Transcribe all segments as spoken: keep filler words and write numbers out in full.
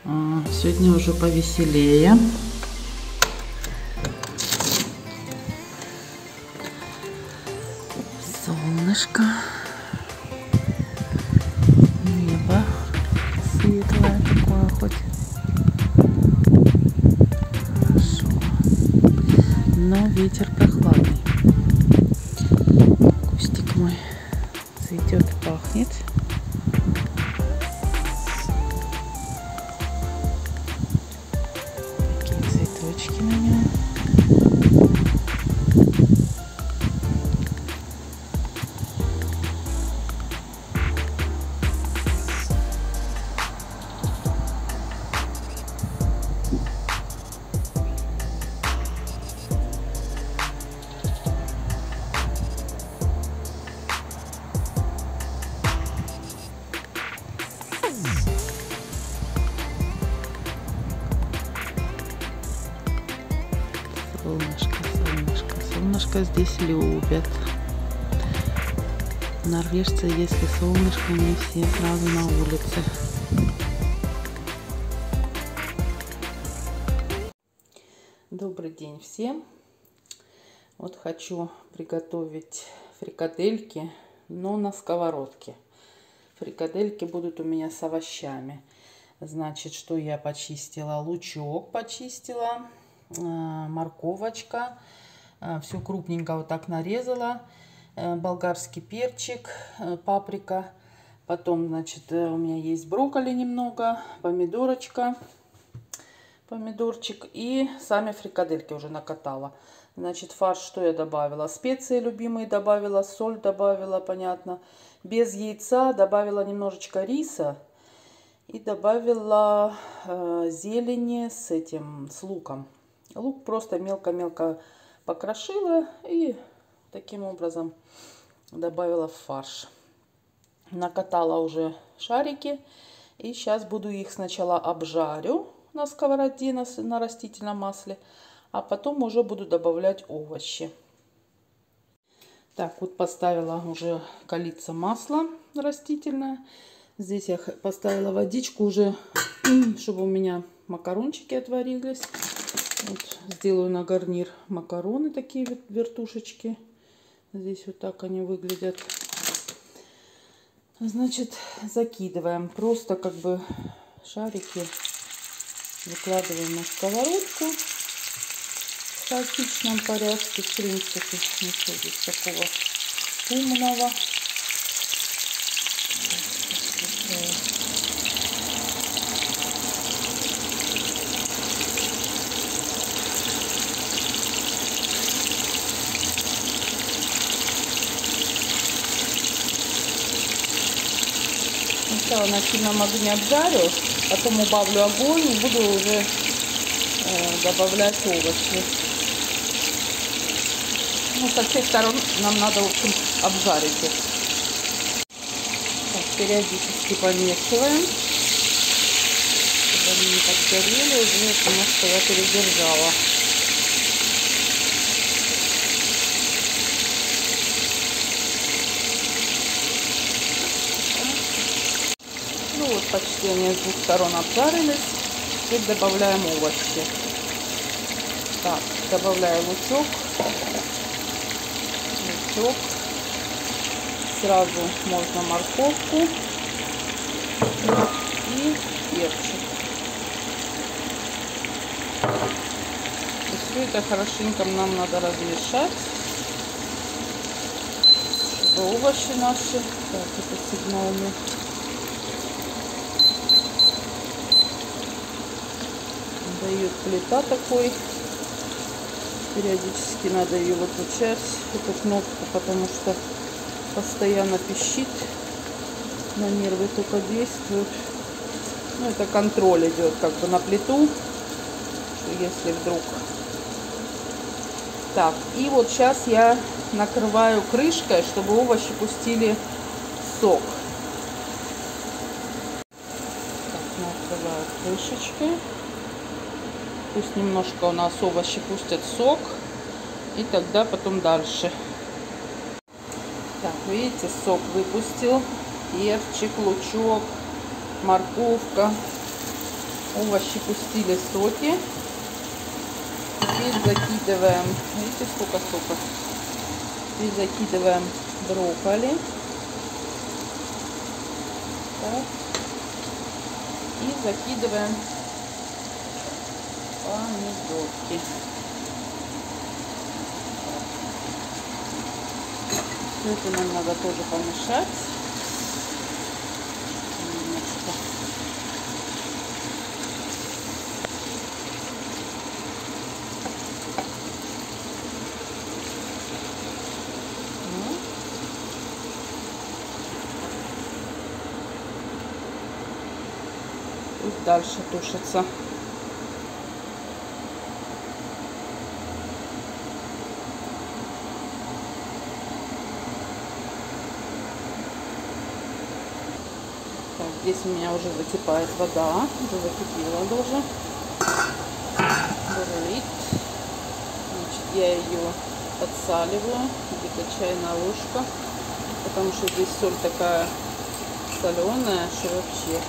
Сегодня уже повеселее. Солнышко. Небо светлое такое хоть. Хорошо. Но ветер прохладный. Кустик мой цветет, пахнет. Цветочки на нем. Солнышко, солнышко, солнышко здесь любят. Норвежцы, если солнышко, они все сразу на улице. Добрый день всем. Вот хочу приготовить фрикадельки, но на сковородке. Фрикадельки будут у меня с овощами. Значит, что я почистила? Лучок почистила. Морковочка, все крупненько вот так нарезала, болгарский перчик, паприка, потом, значит, у меня есть брокколи немного, помидорочка, помидорчик и сами фрикадельки уже накатала. Значит, фарш что я добавила? Специи любимые добавила, соль добавила, понятно, без яйца добавила немножечко риса и добавила э, зелени с этим, с луком. Лук просто мелко-мелко покрошила и таким образом добавила в фарш. Накатала уже шарики. И сейчас буду их сначала обжарю на сковороде, на, на растительном масле. А потом уже буду добавлять овощи. Так, вот поставила уже калиться масло растительное. Здесь я поставила водичку уже, чтобы у меня макарончики отварились. Вот, сделаю на гарнир макароны, такие вот вертушечки. Здесь вот так они выглядят. Значит, закидываем просто как бы шарики, выкладываем на сковородку в хаотичном порядке. В принципе, ничего здесь такого умного. Сначала на сильном огне обжарю, потом убавлю огонь и буду уже э, добавлять овощи. Ну, со всех сторон нам надо, в общем, обжарить их. Так, периодически помешиваем, чтобы они не подгорели, уже потому что я передержала. Ну вот, почти они с двух сторон обжарились. Теперь добавляем овощи. Так, добавляю лучок. Лучок. Сразу можно морковку и перчик. И все это хорошенько нам надо размешать, чтобы овощи наши, так, это сигнальный, дает плита такой. Периодически надо ее выключать, эту кнопку, потому что постоянно пищит, на нервы только действует. Ну, это контроль идет как бы на плиту, если вдруг. Так, и вот сейчас я накрываю крышкой, чтобы овощи пустили сок. Так, накрываю крышечкой. Пусть немножко у нас овощи пустят сок. И тогда потом дальше. Так, видите, сок выпустил. Перчик, лучок, морковка. Овощи пустили соки. Теперь закидываем, видите, сколько сока. Теперь закидываем брокколи. Так. И закидываем помидорки. Все это нам надо тоже помешать. Немножко. Пусть дальше тушится. Так, здесь у меня уже закипает вода, уже закипела даже. Бурлит. Значит, я ее подсаливаю, где-то чайная ложка, потому что здесь соль такая соленая, что вообще.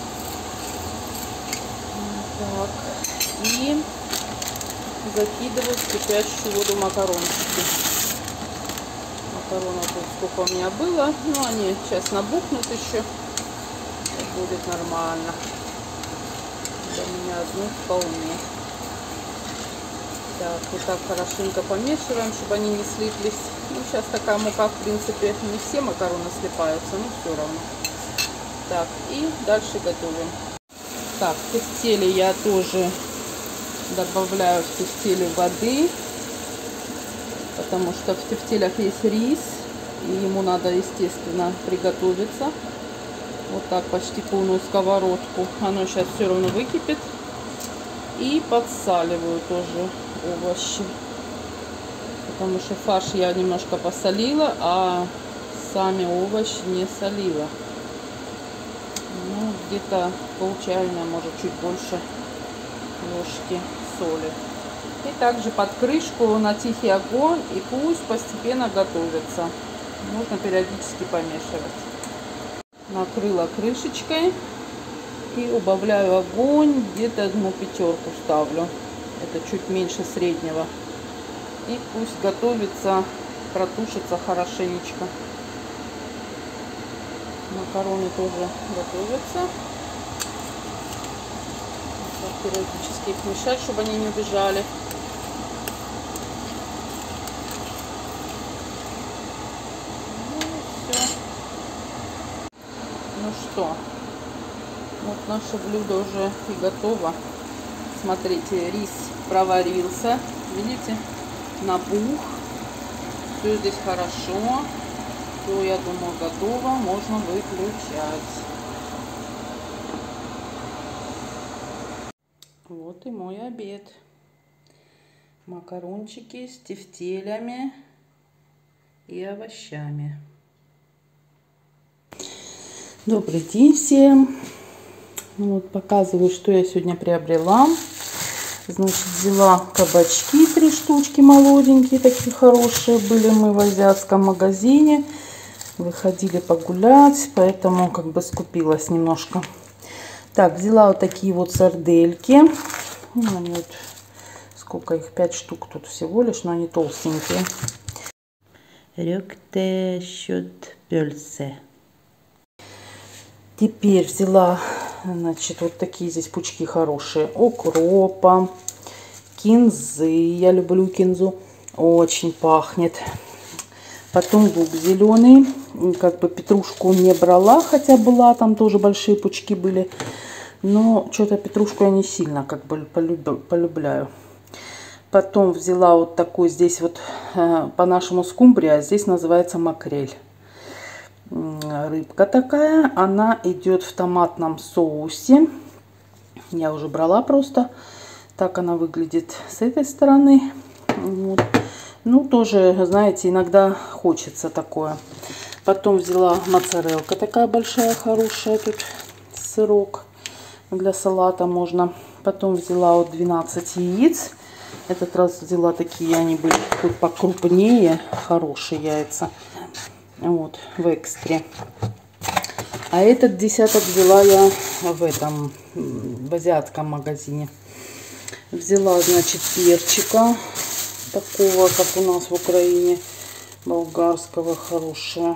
Так, и закидываю в кипящую воду макарончики. Макаронов тут сколько у меня было, но они сейчас набухнут еще, и будет нормально. Для меня одну вполне. Так, вот так хорошенько помешиваем, чтобы они не слиплись. Ну, сейчас такая мука, в принципе, не все макароны слипаются, но все равно. Так, и дальше готовим. Так, в тефтеле я тоже добавляю в тефтеле воды, потому что в тефтелях есть рис, и ему надо, естественно, приготовиться. Вот так почти полную сковородку. Оно сейчас все равно выкипит. И подсаливаю тоже овощи, потому что фарш я немножко посолила, а сами овощи не солила. Ну, где-то пол чайной, может, чуть больше ложки соли. И также под крышку на тихий огонь, и пусть постепенно готовится. Можно периодически помешивать. Накрыла крышечкой и убавляю огонь, где-то на пятерку ставлю. Это чуть меньше среднего. И пусть готовится, протушится хорошенечко. Макароны тоже готовятся. Периодически их мешать, чтобы они не убежали. Ну, все. Ну что, вот наше блюдо уже и готово. Смотрите, рис проварился, видите, набух. Все здесь хорошо. Все, я думаю, готово. Можно выключать. Вот и мой обед. Макарончики с тефтелями и овощами. Добрый день всем. Вот показываю, что я сегодня приобрела. Значит, взяла кабачки, три штучки молоденькие, такие хорошие были мы в азиатском магазине. Выходили погулять, поэтому как бы скупилась немножко. Так, взяла вот такие вот сардельки. Ну, они вот, сколько их, пять штук тут всего лишь, но они толстенькие. Рюкте счет пельсе. Теперь взяла, значит, вот такие здесь пучки хорошие. Укропа, кинзы. Я люблю кинзу. Очень пахнет. Потом лук зеленый. Как бы петрушку не брала, хотя была, там тоже большие пучки были. Но что-то петрушку я не сильно как бы полюбляю. Потом взяла вот такой здесь вот, по-нашему скумбрия, а здесь называется макрель. Рыбка такая, она идет в томатном соусе. Я уже брала просто. Так она выглядит с этой стороны. Вот. Ну, тоже, знаете, иногда хочется такое. Потом взяла моцарелка такая большая, хорошая. Тут сырок для салата можно. Потом взяла вот двенадцать яиц. Этот раз взяла такие, они были тут покрупнее. Хорошие яйца. Вот, в экстре. А этот десяток взяла я в этом, в азиатском магазине. Взяла, значит, перчика такого, как у нас в Украине, болгарского, хорошего.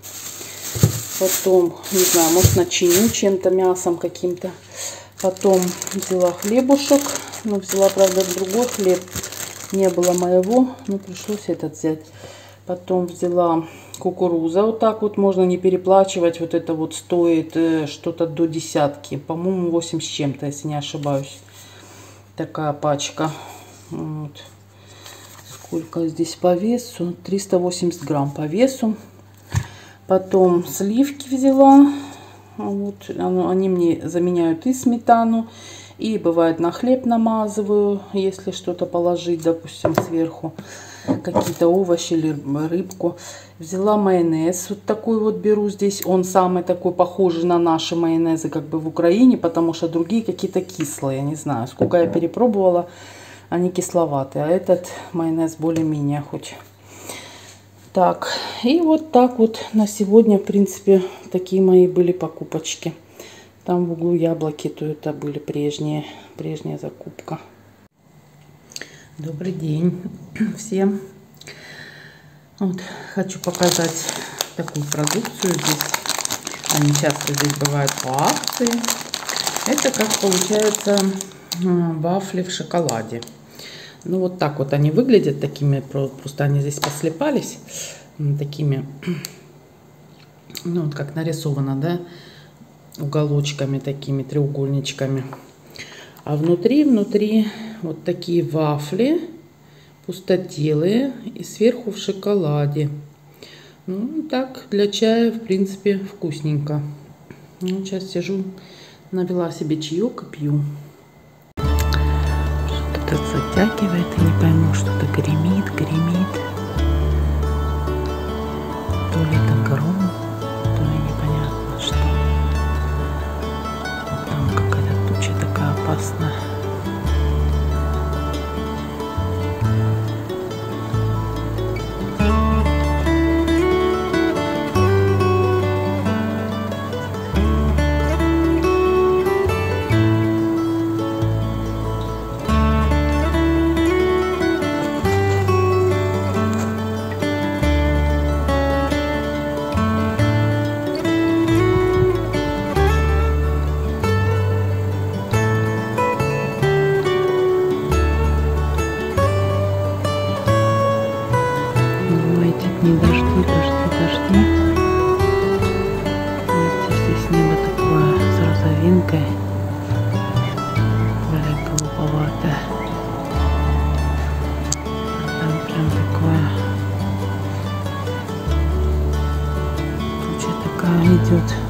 Потом, не знаю, может начиню чем-то, мясом каким-то. Потом взяла хлебушек. Ну, взяла, правда, другой хлеб. Не было моего, но пришлось этот взять. Потом взяла кукуруза. Вот так вот можно не переплачивать. Вот это вот стоит э, что-то до десятки. По-моему, восемь с чем-то, если не ошибаюсь. Такая пачка. Вот. Сколько здесь по весу? триста восемьдесят грамм по весу. Потом сливки взяла. Вот, они мне заменяют и сметану, и бывает на хлеб намазываю, если что-то положить, допустим, сверху, какие-то овощи или рыбку. Взяла майонез, вот такой вот беру здесь. Он самый такой похожий на наши майонезы, как бы в Украине, потому что другие какие-то кислые, не знаю, сколько я перепробовала, они кисловатые, а этот майонез более-менее хоть. Так, и вот так вот на сегодня, в принципе, такие мои были покупочки. Там в углу яблоки, то это были прежние, прежняя закупка. Добрый день всем. Вот, хочу показать такую продукцию здесь. Они часто здесь бывают по акции. Это, как получается, вафли в шоколаде. Ну, вот так вот они выглядят такими, просто они здесь послепались такими, ну, вот как нарисовано, да, уголочками такими, треугольничками. А внутри, внутри вот такие вафли, пустотелые, и сверху в шоколаде. Ну, так, для чая, в принципе, вкусненько. Ну, сейчас сижу, налила себе чаек и пью. Что-то затягивает, и не пойму, что-то гремит, гремит. То ли это гром, то ли непонятно что. Там какая-то туча такая опасная. Не дожди, дожди, дожди. Видите, здесь небо такое с розовинкой, более голубоватое. Там прям такое, туча такая идет.